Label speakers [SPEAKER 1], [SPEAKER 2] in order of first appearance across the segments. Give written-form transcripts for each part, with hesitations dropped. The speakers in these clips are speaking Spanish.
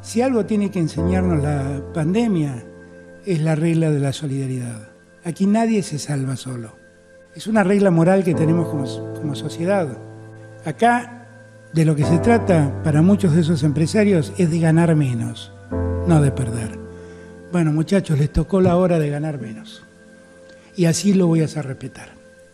[SPEAKER 1] Si algo tiene que enseñarnos la pandemia, es la regla de la solidaridad. Aquí nadie se salva solo. Es una regla moral que tenemos como sociedad. Acá, de lo que se trata para muchos de esos empresarios es de ganar menos, no de perder. Bueno, muchachos, les tocó la hora de ganar menos. Y así lo voy a hacer respetar.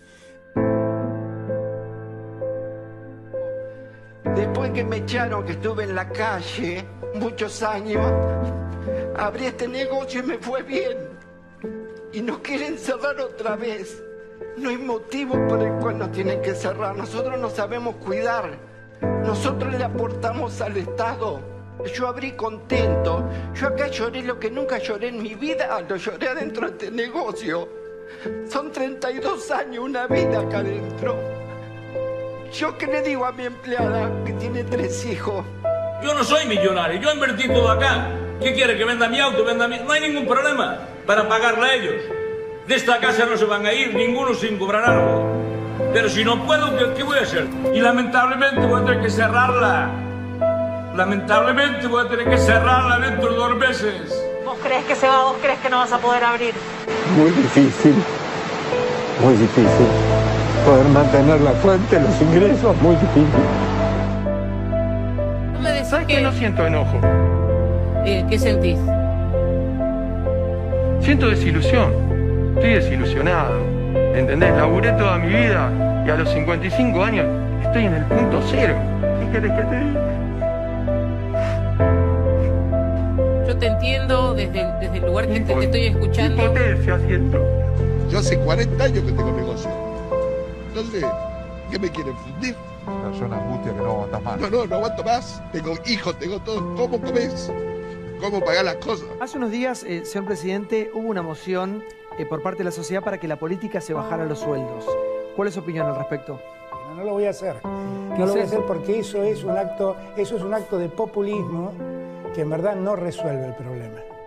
[SPEAKER 2] Después que me echaron, que estuve en la calle muchos años, abrí este negocio y me fue bien. Y nos quieren cerrar otra vez. No hay motivo por el cual nos tienen que cerrar. Nosotros nos sabemos cuidar. Nosotros le aportamos al Estado. Yo abrí contento. Yo acá lloré lo que nunca lloré en mi vida. Lo lloré adentro de este negocio. Son 32 años, una vida acá adentro. ¿Yo qué le digo a mi empleada que tiene 3 hijos?
[SPEAKER 3] Yo no soy millonario, yo invertí todo acá. ¿Qué quiere? ¿Que venda mi auto? Venda mi... No hay ningún problema para pagarle a ellos. De esta casa no se van a ir, ninguno sin cobrar algo. Pero si no puedo, ¿qué voy a hacer? Y lamentablemente voy a tener que cerrarla. Lamentablemente voy a tener que cerrarla dentro de 2 meses.
[SPEAKER 4] ¿Vos crees que se va? ¿Vos crees que no vas a poder abrir?
[SPEAKER 5] Muy difícil. Muy difícil. Poder mantener la fuente, los ingresos, muy difícil.
[SPEAKER 4] No me decís
[SPEAKER 6] ¿Sabes que no siento enojo?
[SPEAKER 4] ¿Qué sentís?
[SPEAKER 6] Siento desilusión. Estoy desilusionado. ¿Entendés? Laburé toda mi vida y a los 55 años estoy en el punto cero. ¿Qué querés que te diga?
[SPEAKER 4] Yo te entiendo desde el lugar que te estoy escuchando.
[SPEAKER 6] Impotencia siento.
[SPEAKER 7] Yo hace 40 años que tengo negocio. Entonces, ¿qué me quieren fundir?
[SPEAKER 8] Es una angustia que no aguantas más.
[SPEAKER 7] No aguanto más. Tengo hijos, tengo todo. ¿Cómo comes? ¿Cómo pagar las cosas?
[SPEAKER 9] Hace unos días, señor presidente, hubo una moción por parte de la sociedad para que la política se bajara los sueldos. ¿Cuál es su opinión al respecto?
[SPEAKER 1] No lo voy a hacer. No lo voy a hacer porque eso es un acto de populismo que en verdad no resuelve el problema.